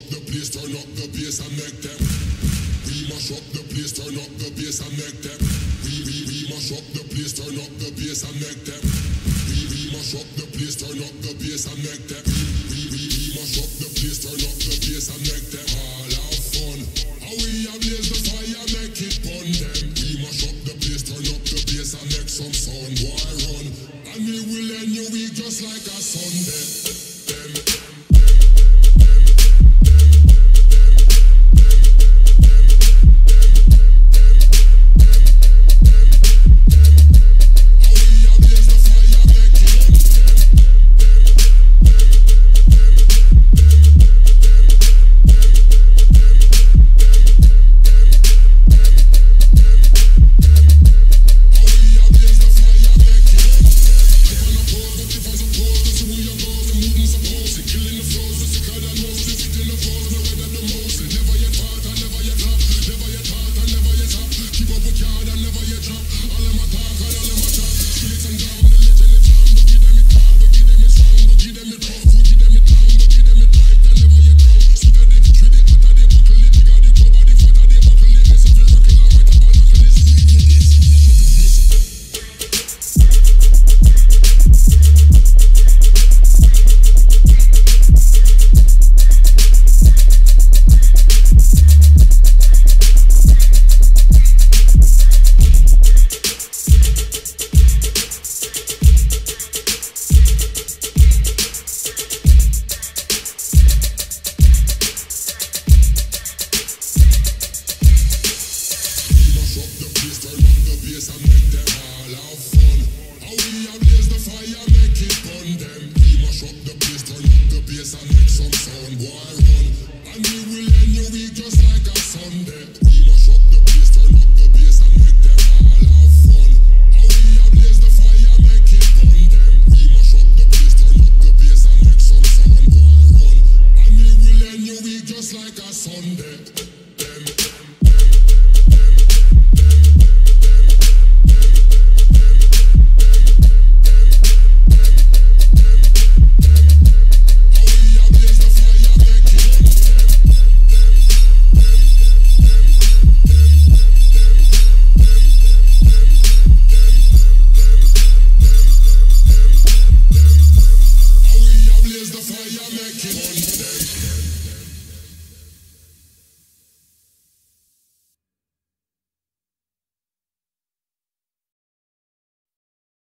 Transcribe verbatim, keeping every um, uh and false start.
the place, turn up the bass and make them. We mash up the place, turn up the bass and make them. We we we mash up the place, turn up the bass and make them. We we mash up the place, turn up the bass and make them. We we we mash up the place,